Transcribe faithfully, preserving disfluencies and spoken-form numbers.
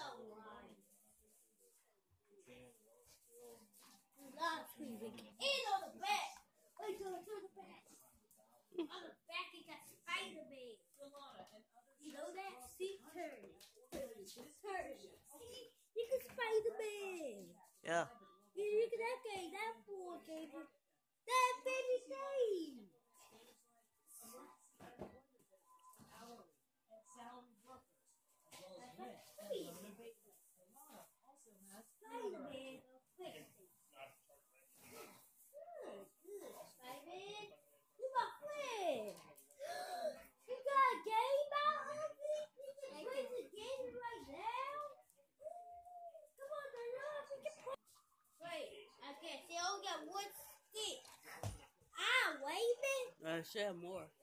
Not squeezing. And on the back. Wait till it's on the back. On the back, it got Spider-Man. You know that? See, turn. Turn. See, you can Spider-Man. Yeah. You look at that game. That boy gave you. That baby game. Spider-Man. Spider-Man. You got friends. You got a game out of it? You can play the game right now? Come on, Daniel. We can play. Wait, okay, so you only got one stick. Ah, wait a minute. I should have more.